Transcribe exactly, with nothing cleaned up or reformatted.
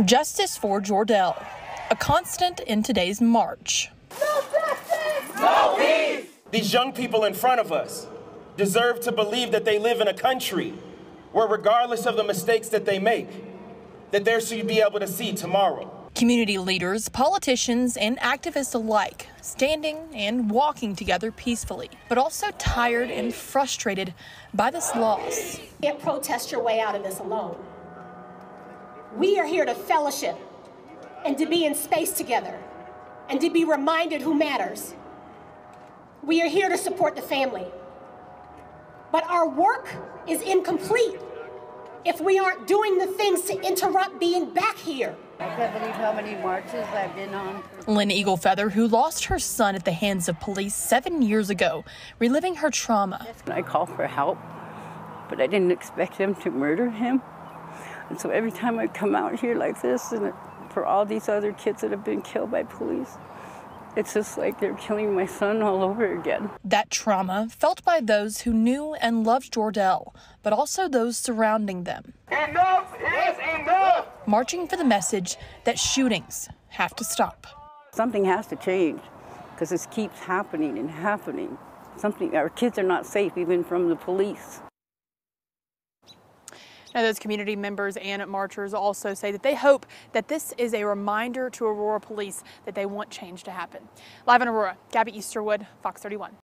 Justice for Jor'Dell, a constant in today's march. No justice! No peace! These young people in front of us deserve to believe that they live in a country where, regardless of the mistakes that they make, that they should be able to see tomorrow. Community leaders, politicians, and activists alike standing and walking together peacefully, but also tired and frustrated by this loss. You can't protest your way out of this alone. We are here to fellowship and to be in space together and to be reminded who matters. We are here to support the family. But our work is incomplete if we aren't doing the things to interrupt being back here. I can't believe how many marches I've been on. Lynn Eaglefeather, who lost her son at the hands of police seven years ago, reliving her trauma. I called for help, but I didn't expect them to murder him. And so every time I come out here like this, and for all these other kids that have been killed by police, it's just like they're killing my son all over again. That trauma felt by those who knew and loved Jor'Dell, but also those surrounding them. Enough is enough! Marching for the message that shootings have to stop. Something has to change because this keeps happening and happening. Something, our kids are not safe even from the police. Now, those community members and marchers also say that they hope that this is a reminder to Aurora police that they want change to happen. Live in Aurora, Gabby Easterwood, Fox thirty-one.